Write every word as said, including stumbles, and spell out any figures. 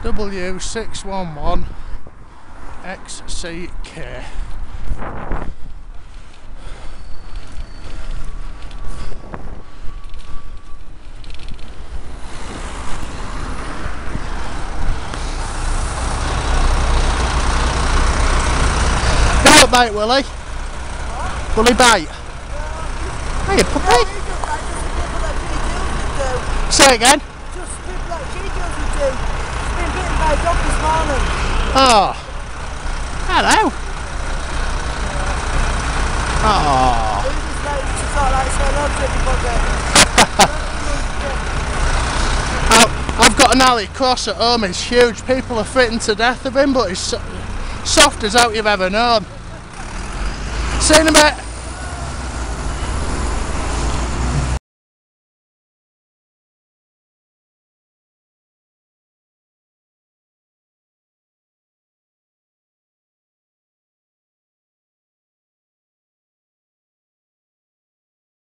W six one one X C K. Will it bite, Willie? What? Will he bite? Yeah. Hey, puppy! No, he just bites just the people that G Gills would do. Say again? Just people that G Gills would do. He's been bitten by a dog this morning. Oh. Hello. Oh. He just like to sort of like say hello to everybody. I've got an alley cross at home, it's huge. People are frightened to death of him, but he's so soft as out you've ever known. See you in a bit.